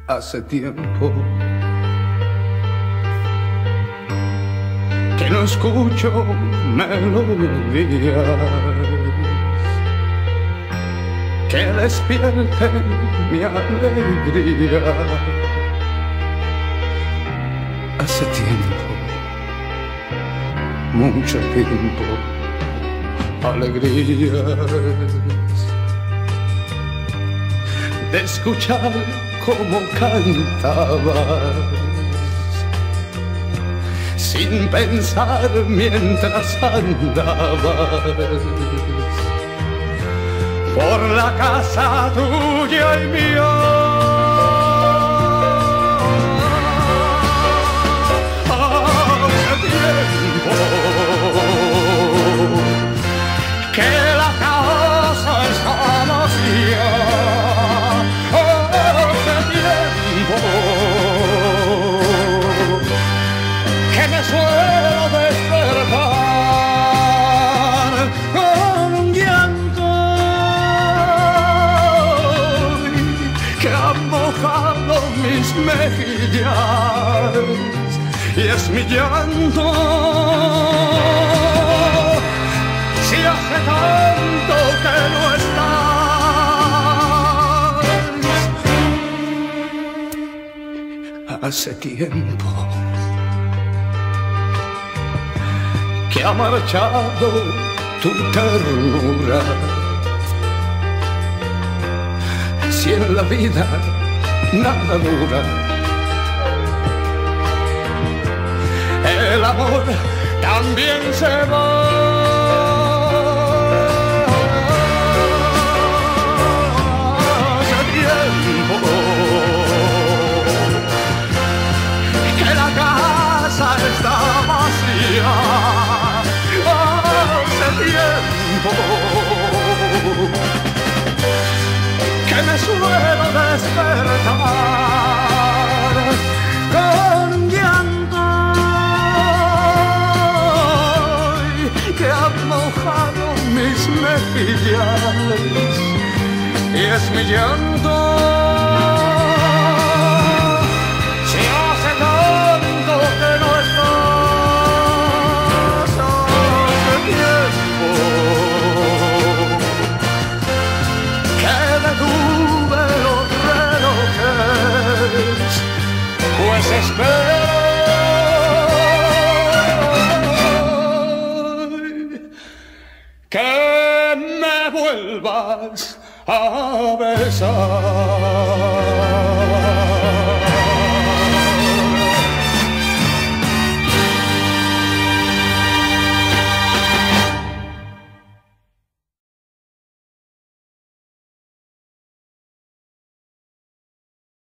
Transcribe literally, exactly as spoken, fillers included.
Hace tiempo que no escucho melodías que despierten mi alegría. Hace tiempo, mucho tiempo, alegrías de escuchar cómo cantabas, sin pensar mientras andabas por la casa tuya y mía. Hace tiempo que la casa está vacía. Que me suelo despertar con un llanto que ha mojado mis mejillas, y es mi llanto. Si hace tanto que no estás, hace tiempo que ha marchado tu ternura. Si en la vida nada dura, el amor también se va. Hace tiempo que la casa está vacía. Hace tiempo que me suelo despertar con un llanto que ha mojado mis mejillas, y es mi llanto. Si hace tanto que no estás, hace tiempo que detuve los relojes, pues espero que me vuelvas a besar.